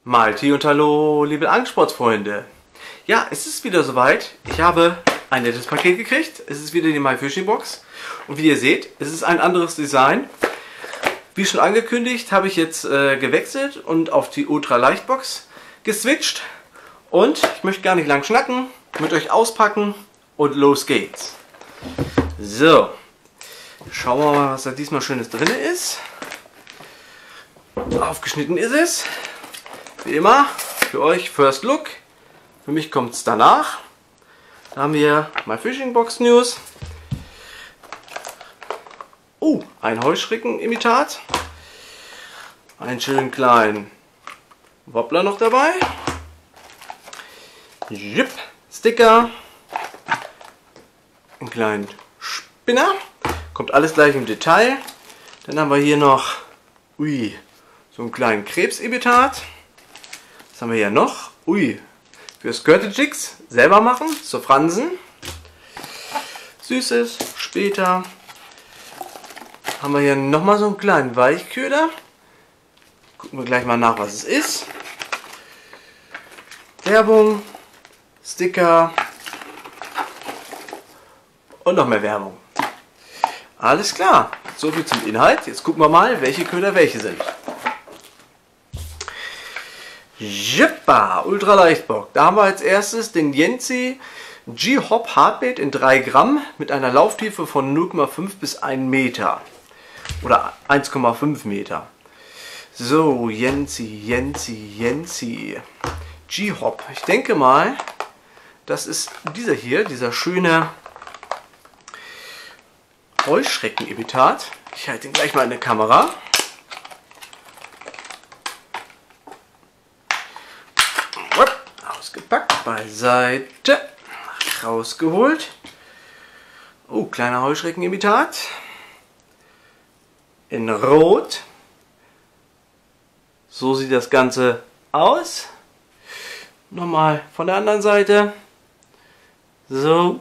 Malti und hallo, liebe Angstsportfreunde. Ja, es ist wieder soweit. Ich habe ein nettes Paket gekriegt. Es ist wieder die My Fishing Box. Und wie ihr seht, es ist ein anderes Design. Wie schon angekündigt, habe ich jetzt gewechselt und auf die Ultra Leicht Box geswitcht. Und ich möchte gar nicht lang schnacken, mit euch auspacken und los geht's. So, schauen wir mal, was da diesmal Schönes drin ist. Aufgeschnitten ist es. Wie immer, für euch First Look. Für mich kommt es danach. Da haben wir My Fishing Box News. Oh, ein Heuschreckenimitat. Einen schönen kleinen Wobbler noch dabei. Jip, Sticker. Einen kleinen Spinner. Kommt alles gleich im Detail. Dann haben wir hier noch so einen kleinen Krebsimitat. Was haben wir hier noch? Für Skirty-Jigs selber machen, zur Fransen. Süßes, später. Haben wir hier nochmal so einen kleinen Weichköder. Gucken wir gleich mal nach, was es ist. Werbung, Sticker und noch mehr Werbung. Alles klar, so viel zum Inhalt. Jetzt gucken wir mal, welche Köder welche sind. Jippa, Ultra Leichtbock. Da haben wir als erstes den Jensi G-Hop Hardbait in 3 Gramm mit einer Lauftiefe von 0,5 bis 1 Meter. Oder 1,5 Meter. So, Jensi. G-Hop. Ich denke mal, das ist dieser hier, dieser schöne Heuschreckenimitat. Ich halte ihn gleich mal in der Kamera. Ausgepackt, beiseite, rausgeholt. Oh, kleiner Heuschreckenimitat. In Rot. So sieht das Ganze aus. Nochmal von der anderen Seite. So.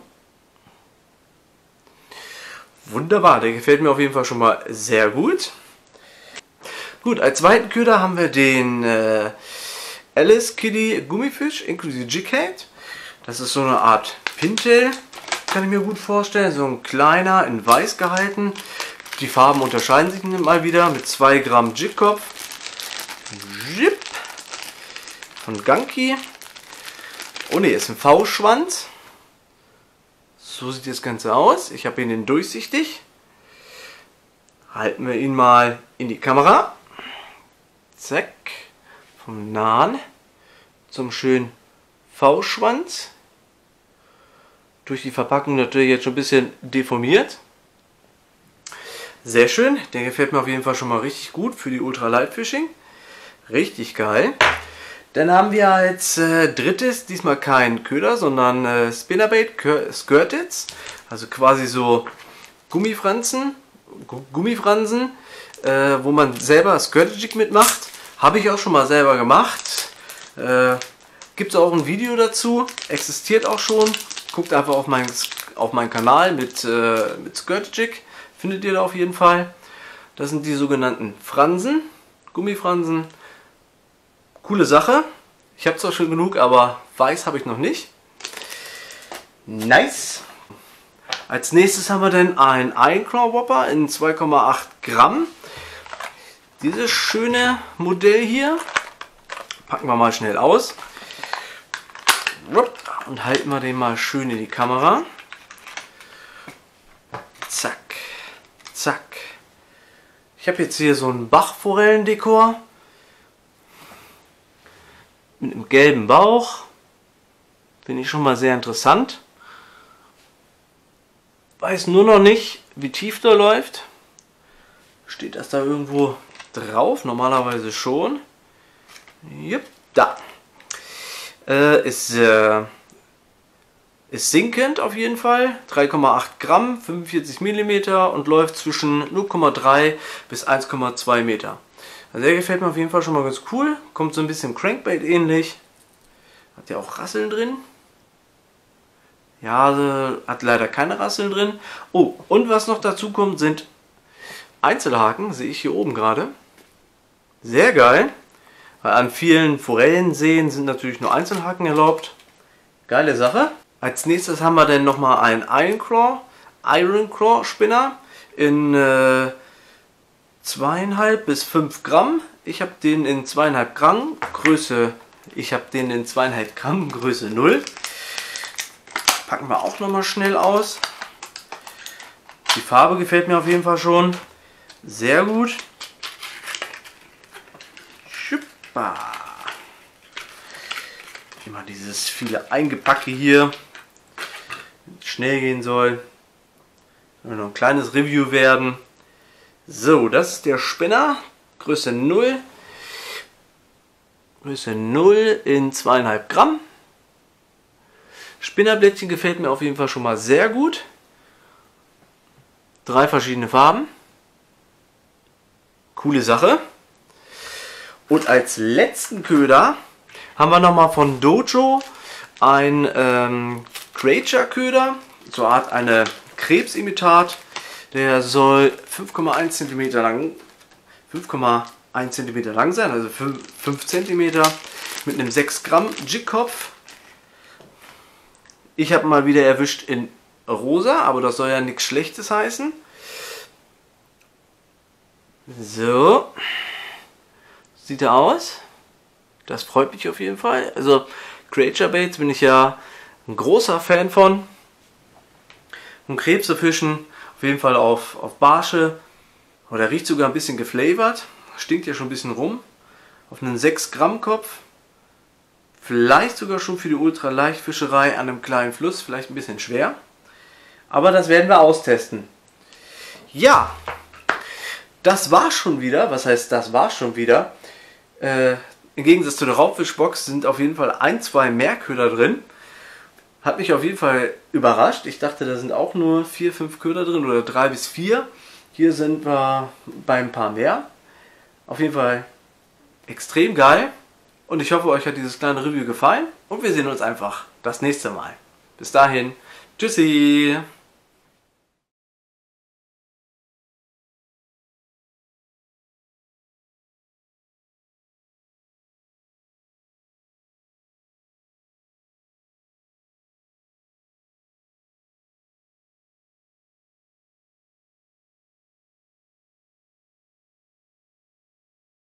Wunderbar, der gefällt mir auf jeden Fall schon mal sehr gut. Gut, als zweiten Köder haben wir den Alice Kiddie Gummifisch inklusive Jighead. Das ist so eine Art Pintail, kann ich mir gut vorstellen. So ein kleiner, in weiß gehalten. Die Farben unterscheiden sich mal wieder mit 2 Gramm Jigkopf. Jip. Von Ganki. Oh ne, ist ein V-Schwanz. So sieht das Ganze aus. Ich habe ihn in durchsichtig. Halten wir ihn mal in die Kamera. Zack. Vom Nahen zum schönen V-Schwanz. Durch die Verpackung natürlich jetzt schon ein bisschen deformiert. Sehr schön. Der gefällt mir auf jeden Fall schon mal richtig gut für die Ultra Light Fishing. Richtig geil. Dann haben wir als drittes diesmal kein Köder, sondern Spinnerbait Skirteds. Also quasi so Gummifransen, wo man selber Skirty-Jig mitmacht. Habe ich auch schon mal selber gemacht. Gibt es auch ein Video dazu. Existiert auch schon. Guckt einfach auf meinen Kanal mit Skirty-Jig. Findet ihr da auf jeden Fall. Das sind die sogenannten Fransen. Gummifransen. Coole Sache. Ich habe zwar schon genug, aber weiß habe ich noch nicht. Nice. Als nächstes haben wir dann einen Ironclaw Whopper in 2,8 Gramm. Dieses schöne Modell hier packen wir mal schnell aus und halten wir den mal schön in die Kamera. Zack, zack. Ich habe jetzt hier so ein Bachforellendekor mit einem gelben Bauch. Finde ich schon mal sehr interessant. Weiß nur noch nicht, wie tief der läuft. Steht das da irgendwo drauf? Normalerweise schon. Jupp, da. Ist sinkend auf jeden Fall. 3,8 Gramm, 45 mm und läuft zwischen 0,3 bis 1,2 Meter. Also der gefällt mir auf jeden Fall schon mal ganz cool. Kommt so ein bisschen Crankbait ähnlich. Hat ja auch Rasseln drin. Ja, hat leider keine Rasseln drin. Oh, und was noch dazu kommt, sind Einzelhaken. Sehe ich hier oben gerade. Sehr geil. Weil an vielen Forellenseen sind natürlich nur Einzelhaken erlaubt. Geile Sache. Als nächstes haben wir dann nochmal einen Iron Claw Spinner in 2,5 bis 5 Gramm. Ich habe den in 2,5 Gramm Größe. Größe 0. Packen wir auch nochmal schnell aus. Die Farbe gefällt mir auf jeden Fall schon sehr gut. Schuppa. Immer dieses viele Eingepacke hier. Schnell gehen soll. Soll noch ein kleines Review werden. So, das ist der Spinner. Größe 0. Größe 0 in 2,5 Gramm. Spinnerblättchen gefällt mir auf jeden Fall schon mal sehr gut. 3 verschiedene Farben. Coole Sache. Und als letzten Köder haben wir nochmal von Dojo ein Creature Köder. So eine Art eine Krebsimitat. Der soll 5,1 cm lang. 5,1 cm lang sein, also 5 cm mit einem 6 Gramm Jigkopf. Ich habe mal wieder erwischt in rosa, aber das soll ja nichts Schlechtes heißen. So sieht er aus. Das freut mich auf jeden Fall. Also Creature Baits bin ich ja ein großer Fan von. Und Krebse fischen auf jeden Fall auf Barsche. Oh, der riecht sogar ein bisschen geflavored. Stinkt ja schon ein bisschen rum. Auf einen 6 Gramm Kopf. Vielleicht sogar schon für die Ultraleichtfischerei an einem kleinen Fluss. Vielleicht ein bisschen schwer. Aber das werden wir austesten. Ja, das war schon wieder. Was heißt, das war schon wieder? Im Gegensatz zu der Raubfischbox sind auf jeden Fall 1, 2 mehr Köder drin. Hat mich auf jeden Fall überrascht. Ich dachte, da sind auch nur 4, 5 Köder drin oder 3 bis 4. Hier sind wir bei ein paar mehr. Auf jeden Fall extrem geil. Und ich hoffe, euch hat dieses kleine Review gefallen. Und wir sehen uns einfach das nächste Mal. Bis dahin. Tschüssi.